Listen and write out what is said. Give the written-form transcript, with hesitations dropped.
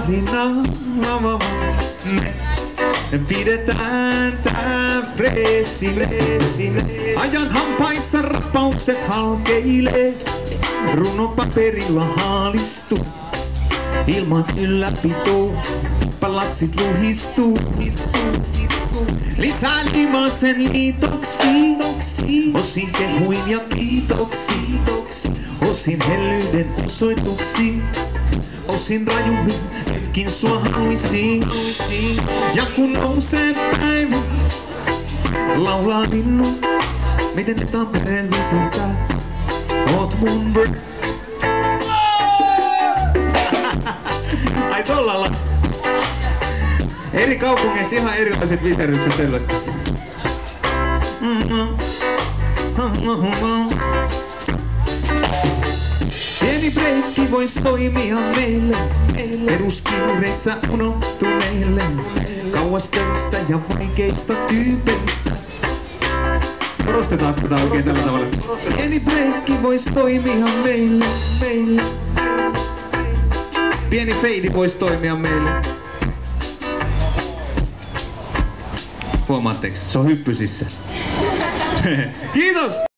Me pidetään tää freesine. Ajan hampaissa rappaukset halkeilee. Runopaperilla haalistuu. Ilman ylläpitoa palatsit luhistuu. Lisää limasen liitoksiin. Osin kehuin ja kiitoksiin. Osin hellyyden osoituksiin. Osin rajummin, nytkin sua haluisin. Ja kun nousee päivä, laulaa minun, miten ne Tampereen viseltää. Oot mun Ai tollalla. Eri kaupungeissa ihan erilaiset viserrykset sellaista. Pieni breikki vois toimia meille. Peruskiireissä unohtu meille. Kauas töistä ja vaikeista tyypeistä. Korostetaan tätä oikein tällä tavalla. Pieni breikki vois toimia meille. Pieni feidi vois toimia meille. Huomaatteko? Se on hyppysissä. Kiitos!